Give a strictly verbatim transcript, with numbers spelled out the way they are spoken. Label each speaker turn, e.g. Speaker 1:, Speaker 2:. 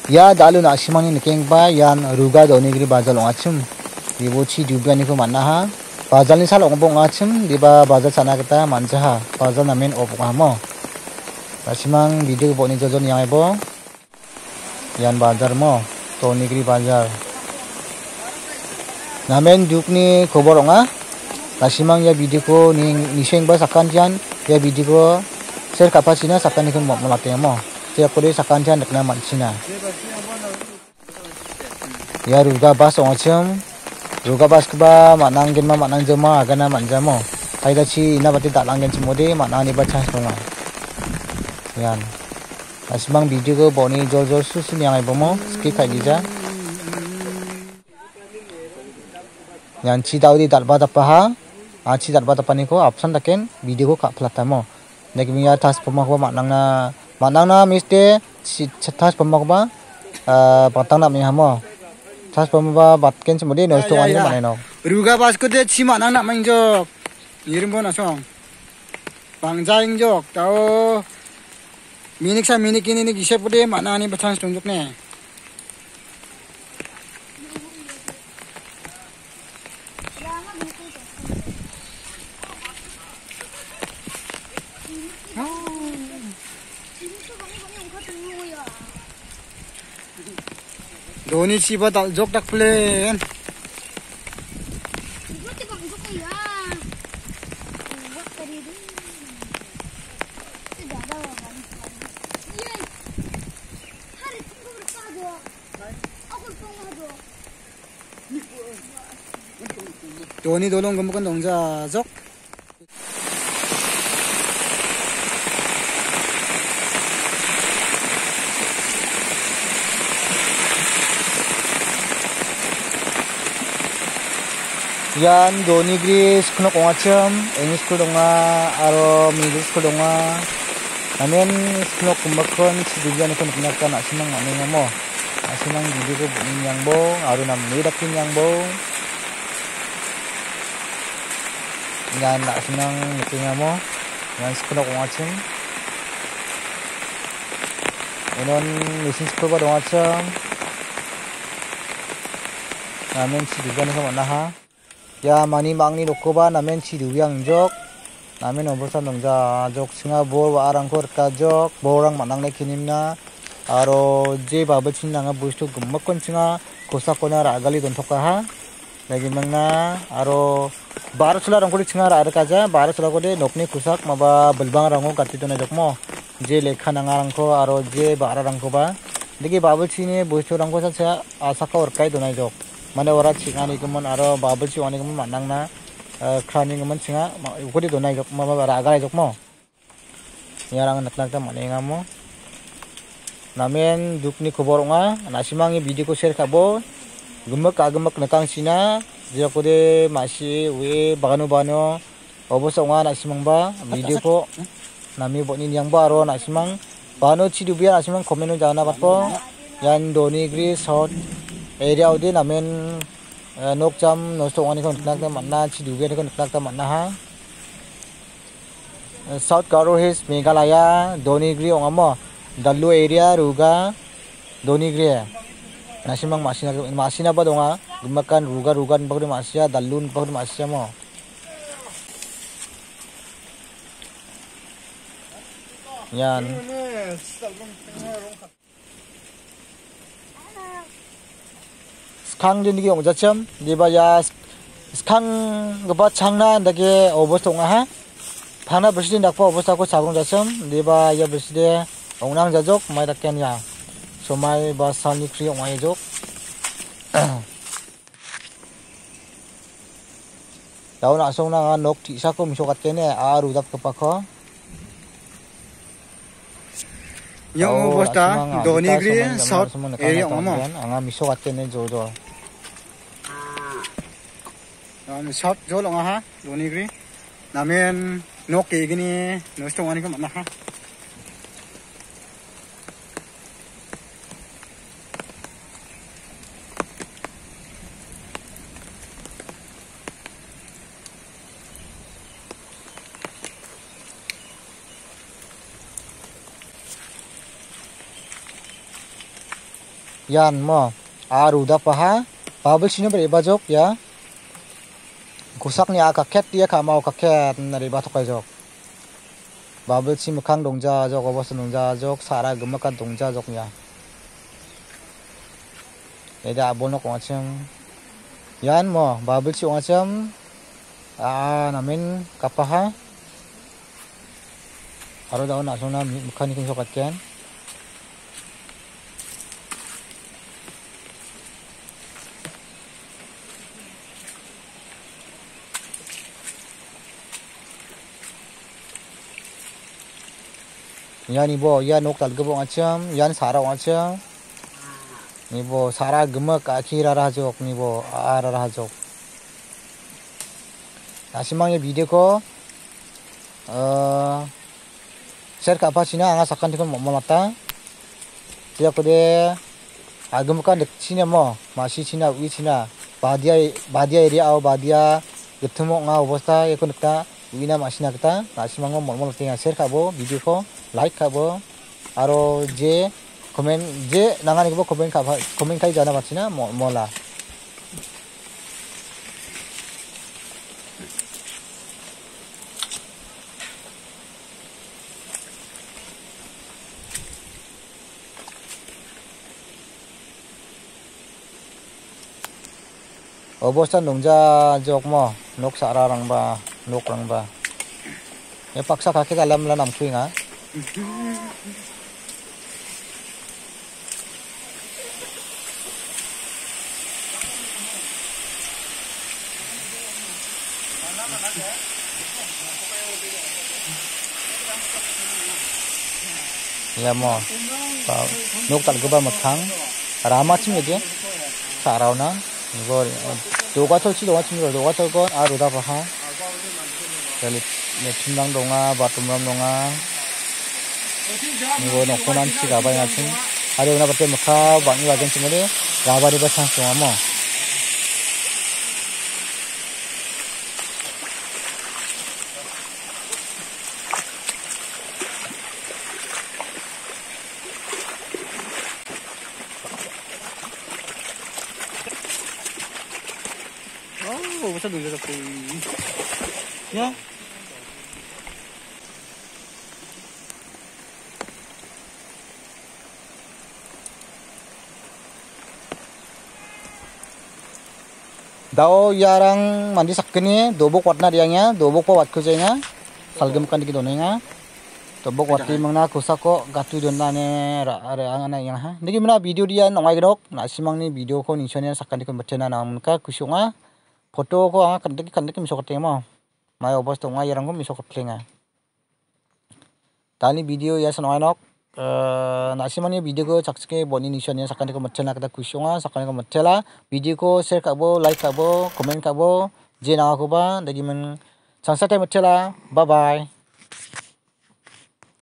Speaker 1: Ya dalu nasimani nikeng ba yan ruga donigri bazal ongachim. Ibu ci dubiani ko mana ha. Bazal ni sal ongbo ongachim diba bazal sana kita manja ha. Bazal namin opong mo. Nasimang video boni jojon yang ibo. Yan bazar mo. Donigri bazar. Namen dukni khobor onga. Nasimang ya video ko ni niseng ba sakan jan ya video ko share kapasina sakan ni ko malate mo. Siap kode sakan jan nakna mansina. Ya ruga bas ongacem. Ruga bas keba manang gen ma manang jema agana manjamo. Kaida ci ina bati tak langgen semode mana ni baca songa. Yan. Nasimang video ko boni jol jol susun yang ibo mo skip kai dija. Yan ci daudi dalba dapaha. Aci darba tapani ko option taken video ko kak pelata mo. Nek minga tas pemak ba manang na manang na miste tas pemak ba patang na minga mo. Tas pemak ba batken semudi no sto ani mana no. Ruga bas ko de ci manang na mangjok. Yirim bo na song. Bangja ingjok tao minik sa minik ini ni gise pode mana ni batang tunjuk ne. Doni ciba tak jok tak plan. Doni dolong gemukkan dong jok. Yan donigri sekolah kongacem, English school donga, aro middle school donga. Namen sekolah kumbakon sedugian ikon kenakan nak senang ane ngamo. Nak senang video ko bunin yang bong, aro nam medakin yang bong. Yan nak senang niking ngamo. Yan sekolah kongacem. Inon mesin school ba dongacem. Namen sedugian ikon manaha. Ya mani mangni lokoba namen ci duwiang jok namen oborsan dongja jok singa bor wa arang kor ka jok borang manang le kinimna aro je babachin nanga bustu gumakon singa kosakona ragali don thoka ha lagi mangna aro bar sula rang kori singa ra kaja bar sula kode nokni kusak maba belbang rango kati dona jokmo je lekha nanga rangko aro je bara rangko ba lagi babachini bustu rangko sa asaka orkai dona jok mana orang cingani keman aro babel ci wani keman manang na krani keman cinga ukodi donai jok mama raga jok mo yarang nak nak ta mane ngamo namen dukni khobor nga nasimangi video ko share kabo gemek agemek nekang sina jia kode masih we bagano bano obosa nga nasimang ba video ko nami bonin yang ba aro nasimang bano ci dubia nasimang komeno jana batpo yan donigri short area udi namen nokjam nosto ani kon nakta manna ci duge kon nakta manna ha South Garo Hills Meghalaya Donigri ongamo dallu area ruga Donigri nasimang masina masina ba donga gumakan ruga rugan bagri masya dallun bagri masya mo yan skang din gi ongjacham diba ya skang gba changna dage obos tonga ha phana besidin dakpa obos ko sabrong jacham diba ya beside ongnang jajok mai dakken ya somai ba sani kri ongai jok daun asong na nok ti sa ko misokat kene aru dak kapakho yang bosta Donigri South area ngamo anga misokat kene jojo 아, 샵 저롱아 하 로니그리 나면 녹게 이기니 너스통 하니까 맞나 하 yan mo aruda paha babel sino bereba jok ya kusak ni akaket dia kamau kaket nariba tokai jok babel si mekang dongja jok obos dongja jok sara gemakan dongja joknya eda abonok ngacem yan mo babel si ngacem ah namin kapaha aro daun asona mekani kin sokatken yan ibo yan nok talgebo ngacem yan sara ngacem nibo sara gemek akhira rajok nibo ara rajok asimangnya video ko eh share ka sina anga sakan tikon momata dia ko de agem kan dek sina mo masih sina wi sina badia badia area au badia getemo nga obostha ekon ta wina masina kita asimango momol tinga share kabo video ko like kabo aro je komen je nangani ko komen ka komen kai jana batsina mola obostan dongja jok mo nok sara rang ba nok rang ba e paksa kaki dalam la nam kuinga ya mo nok tal geba makhang rama chim ye sarauna 이거 도가털 치 도가 치는 거 도가털 건 아루다 바하 jalip metimlang donga batumram donga 이거 놓고 난치 가봐야 나친 아래 오나 버테 먹카 방이 와전 친구리 라바리 바창 동아 뭐 Oh, bisa dulu tapi. Ya. Dao yarang mandi sakni dobok watna diangnya, dobok pa wat kujenya. Salgem kan dikit donenga. Dobok wati mangna kusako gatu donane ra ra angana yang ha. Niki mana video dia nongai gedok, nasimang ni video ko nisone sakkan dikit bacana namka kusunga. Foto ko anga kandik kandik misok tema mai obos to ngai rangko misok klenga tani video ya sanoi nok nasimani video ko chakske boni nishane sakane ko matchana kata kusunga sakane ko matchela video ko share kabo like kabo comment kabo je na ko ba dagi men sangsate matchela bye bye.